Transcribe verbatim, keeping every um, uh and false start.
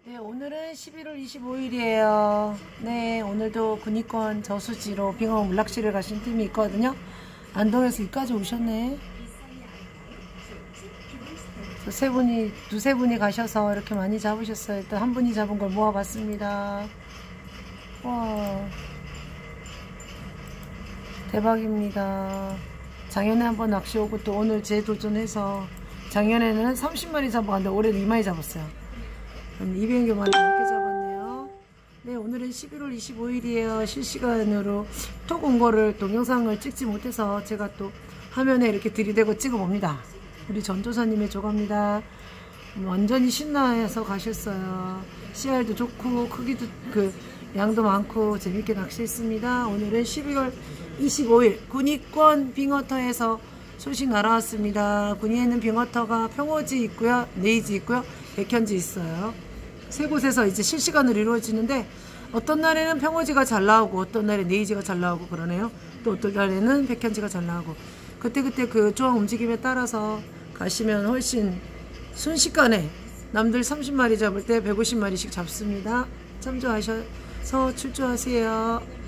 네, 오늘은 십일월 이십오일이에요. 네, 오늘도 군위권 저수지로 빙어 물낚시를 가신 팀이 있거든요. 안동에서 여기까지 오셨네. 세 분이, 두세 분이 가셔서 이렇게 많이 잡으셨어요. 일단 한 분이 잡은 걸 모아봤습니다. 와, 대박입니다. 작년에 한번 낚시 오고 또 오늘 재도전해서 작년에는 삼십 마리 잡아갔는데 올해는 이 마리 잡았어요. 이백여 마리 넘게 잡았네요. 네, 오늘은 십일월 이십오일이에요. 실시간으로 톡 온 거를 동영상을 찍지 못해서 제가 또 화면에 이렇게 들이대고 찍어봅니다. 우리 전조사님의 조갑니다. 완전히 신나해서 가셨어요. 씨알도 좋고 크기도 그 양도 많고 재밌게 낚시했습니다. 오늘은 십일월 이십오일 군위권 빙어터에서 소식 날아왔습니다. 군위에는 빙어터가 평오지 있고요, 네이지 있고요, 백현지 있어요. 세 곳에서 이제 실시간으로 이루어지는데 어떤 날에는 평오지가 잘 나오고 어떤 날에 네이지가 잘 나오고 그러네요. 또 어떤 날에는 백현지가 잘 나오고 그때그때 그 조항 움직임에 따라서 가시면 훨씬 순식간에 남들 삼십 마리 잡을 때 백오십 마리씩 잡습니다. 참조하셔서 출조하세요.